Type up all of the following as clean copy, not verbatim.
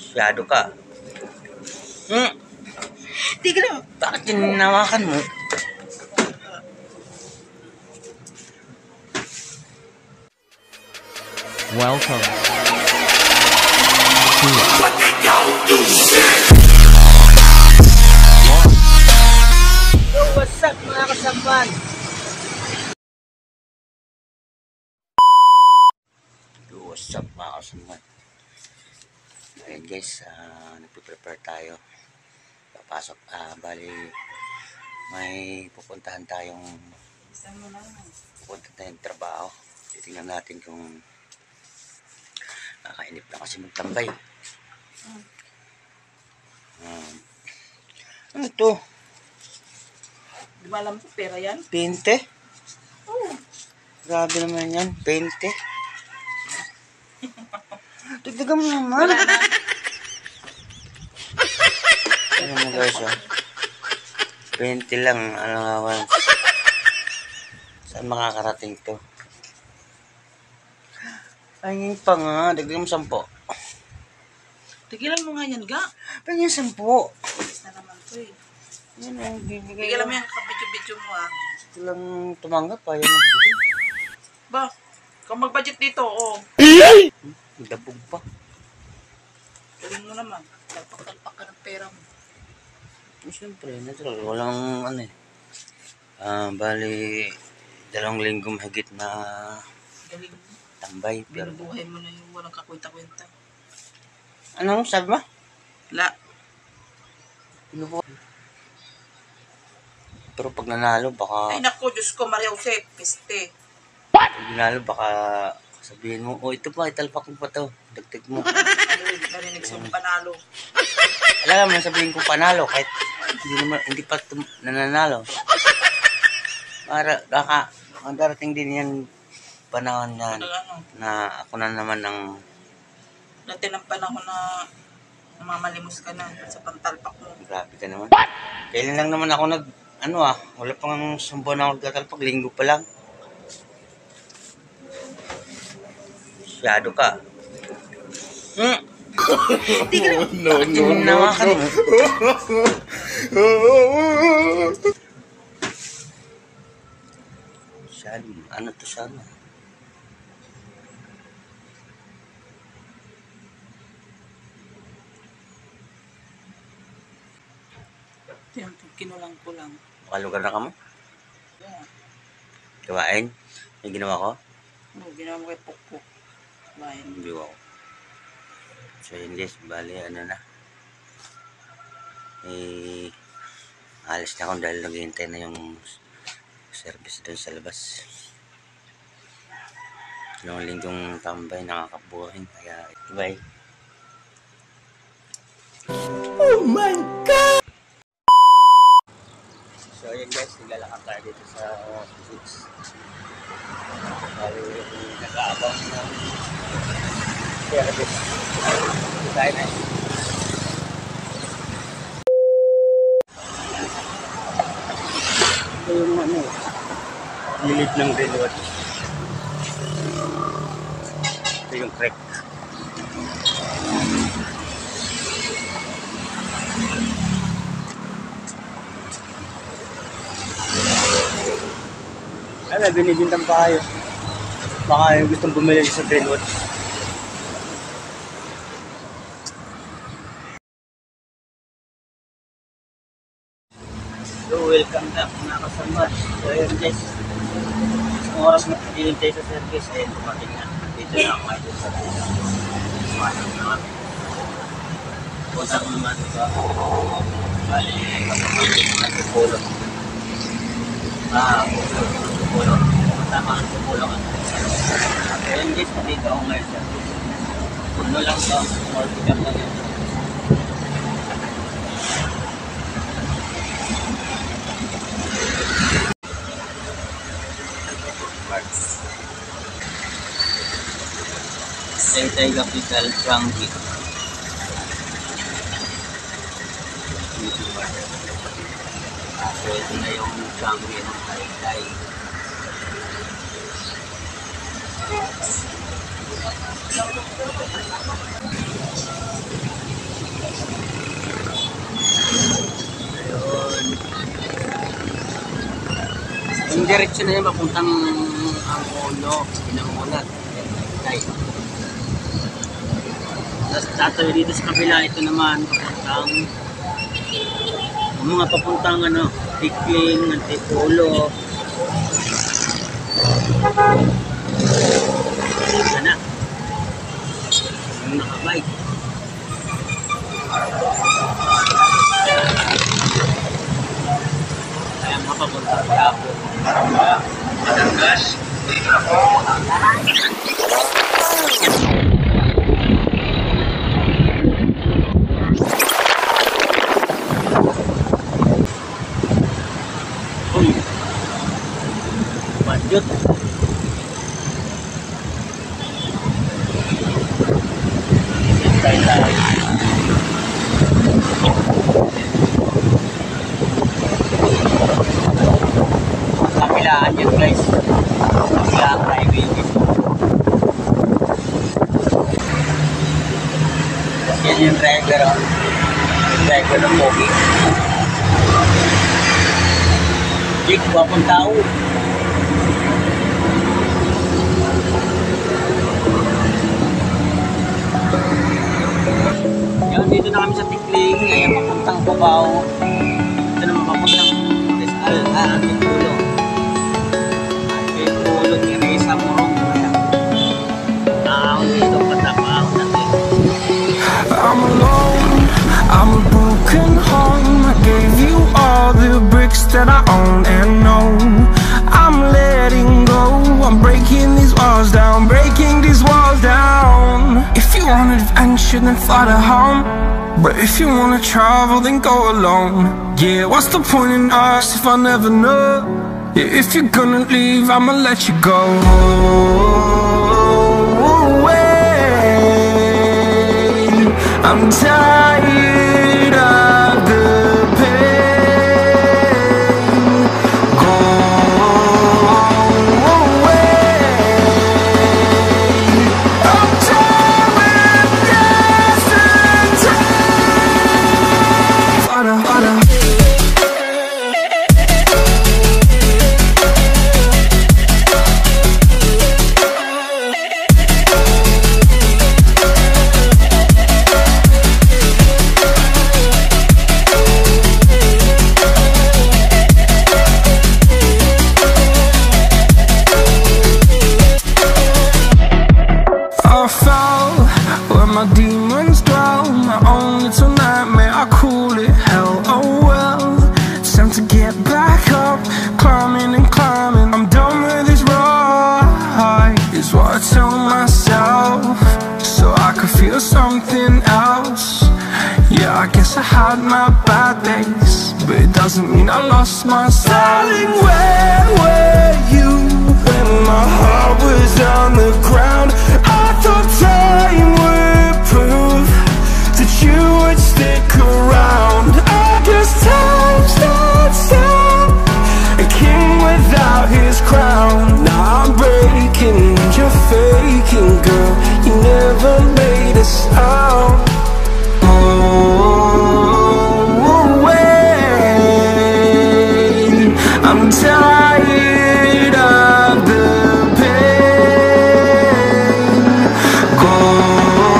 Masyado ka. Hindi ka na. Bakit tininawakan mo? Welcome to Yo, what's up mga kasamban? Yo, what's up mga kasamban? Ayan guys, nagpiprepare tayo. Papasok, bali may pupuntahan tayong trabaho. Titingnan natin kung nakainip na kasi magtambay. Ano to? Di ba alam ko pera yan? 20? Oo. Grabe naman yan, 20. Tigdagan mo naman. Wala na. Ano mo guys, 20 lang, saan makakarating to? Ay, pa nga, dagdagan mo 10. Tigilan mo nga yan, ga. Pagyan 10. Bilis na naman to eh. Yan ang bibigay. Tigilan mo yung kabidyo-bidyo mo ah. Ito lang tumanggap, ayaw mo. Ba, kung mag-budget dito, oo. Dabog pa. Galing mo naman. Talpak-talpak ka ng pera mo. Siyempre, natural. Walang ano eh. Bali, 2 linggo mahigit na Galing mo. tambay. Pero, Binubuhay mo na yung walang kakwenta-kwenta. ano sabi mo? La. Pero pag nanalo, baka... Ay naku, Diyos ko, Maria Jose, piste. Pag nanalo, baka sabihin mo, oh, ito pa, italpak mo pa to. Dagdag mo. Ano yun, narinig sa panalo. Alam mo, sabihin ko panalo, kahit hindi pa nananalo. Para, darating din yan panahon yan, na ako na naman ng... Dati ng panahon na mamalimos ka na sa pantalpak mo. Grabe ka naman. Kailan lang naman ako wala pang 1 buwan ako nagtatalpak, linggo pa lang. Masyado ka. Hindi ka na. Nawakan mo. Masyado. Ano to sana? Yan, kinulang ko lang. Makalugar na ka mo? Yeah. Gawain? May ginawa ko? Oo, ginawa mo kay Pukpuk. Bayan. Hindi ako. So yun guys, bali na. Alis na ako dahil naghihintay na yung service doon sa labas. 2 linggong tambay, nakakabuhin. Kaya, bye. Oh my God! So yun guys, naglalakad tayo dito sa beach. Bali, nag-aabang ng service. Dito tayo na ito yung gilid ng railroad. Ito yung creek. Ano, binibintang pa kayo. Baka yung gustong bumili sa railroad. So, welcome back mga kasama. So, ayun guys. Isang oras na pinintay sa service. Ayun, dumating na. Dito na ako ngayon sa sumanang naman. Punta ko naman ito. Bali, nagpupulong. Nagpupulong. Tama, nagpupulong. Ayun guys, dito ako ngayon sa ano lang ito. Or pick up lang yun. Tayong Capital Changi. So ito na yung Changi ng Taytay. Yung direksyon na yun, papuntang ang ulo, pinamulat. Tapos tatawid dito sa kabila, ito naman, papuntang ano, Tikling, Antipolo. Sana. Yung nakabike. Kaya mapapunta kaya ako. Madangas. Uy. Badjot. Kapilaan yun guys. Kapilaan highway dito. Tapos yan yung driver. Yung driver ng pogi. Jake, wapong tao. Yan, dito na kami sa Tikling. Ngayon papuntang Bago. Ito naman papuntang Rizal. Antipolo. Antipolo, Teresa, Morong. Nakakahon dito, patapahon natin. I'm alone, I'm a broken home. I gave you all the bricks that I own and know. I'm letting go, I'm breaking these walls down, breaking these walls down. If you want adventure, then fly to home. But if you wanna travel, then go alone. Yeah, what's the point in us if I never know? Yeah, if you're gonna leave, I'ma let you go. I'm tired of the pain. Go away. I'm tired with yesterday. Harder, harder. My demons dwell, my own little nightmare, I call it hell. Oh well, it's time to get back up, climbing and climbing. I'm done with this ride, is what I tell myself, so I could feel something else. Yeah, I guess I had my bad days, but it doesn't mean I lost my style. Darling, where were you when my heart was on the ground? I thought time would prove that you would stick around. I guess time stands still, a king without his crown. Now I'm breaking and you're faking, girl. You never made a sound. Oh, wait, I'm tired of the pain. Go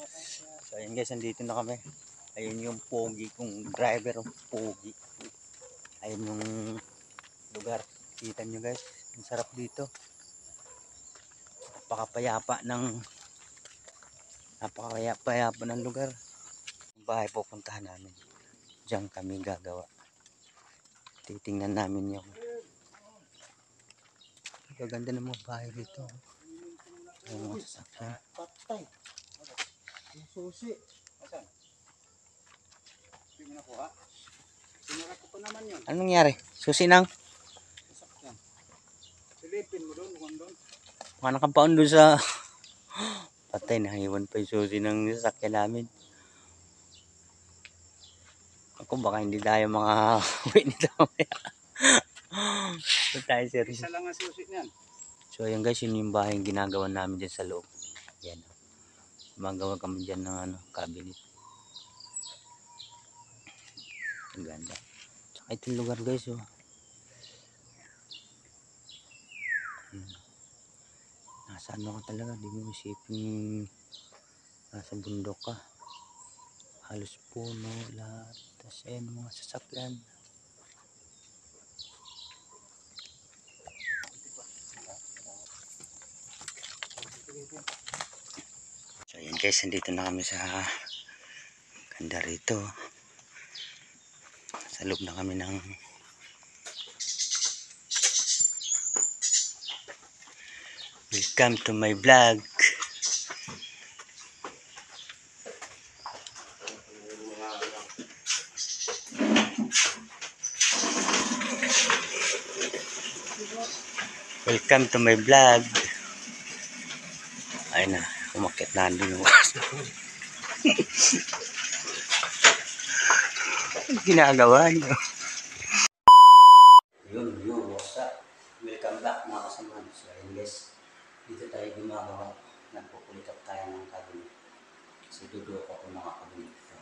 So ayun guys, nandito na kami. Ayun yung pogi kong driver, pogi. Ayun yung lugar. Kita nyo guys, ang sarap dito. Napakapayapa ng lugar. Yung bahay pupuntahan namin. Diyan kami gagawa. Titingnan namin yung gaganda ng mga bahay dito. Yung mga sasakyan. Patay. Yung susi. Asan? Hindi mo nakuha? Sinara ko pa naman yun. Anong nangyari? Susi nang? Sasakyan. Silipin mo doon, huwag doon. Mga nakapaon doon sa patay, nahiwan pa yung susi ng sasakyan namin. Ako baka hindi tayo mga uwi nito mamaya. So tayo serious. Isa lang ang susi niyan. So ayun guys, yun yung bahay yung ginagawa namin dyan sa loob. Yan. Magawa kami dyan ng cabinet. Ang ganda. Tsaka itong lugar guys, oh. Ayan. Nasa ano ka talaga, di mo isipin nasa bundok ka. Halos puno, lahat. Tapos ayan mga sasakyan. So ayan guys, nandito na kami sa ganda rito. Sa loob na kami ng welcome to my vlog. Welcome to my vlog. Ayun na, umakyat na din yung ginagawa niyo. Yun, what's up? Welcome back mga kasamahan. So ayun guys, dito tayo gumagawa. Nagpupulit up tayo ng cabinet. Kasi Duco ko mga cabinet ito.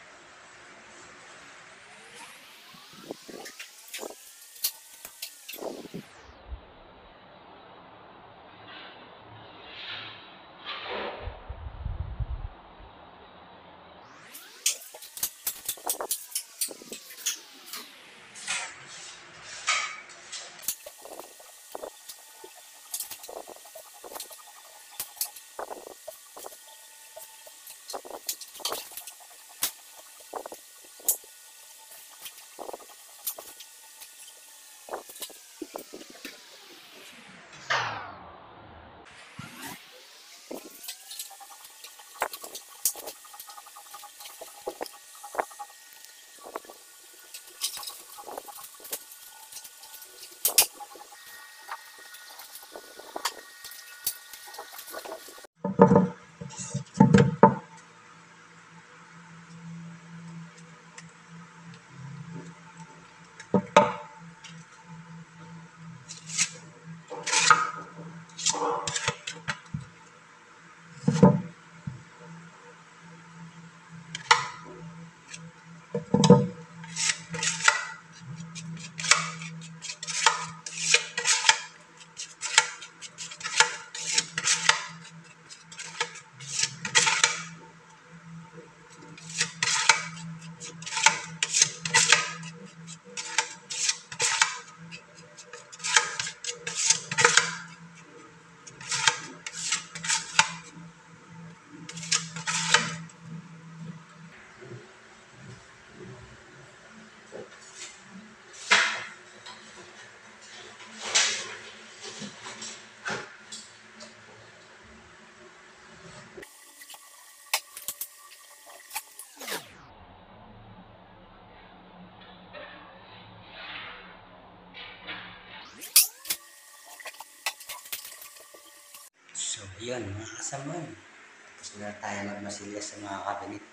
So yun mga kasamahan. Tapos na tayo magmasilya sa mga cabinet.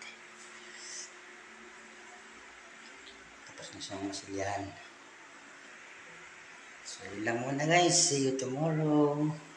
Tapos na siyang masilyahan. So yun lang muna guys. See you tomorrow.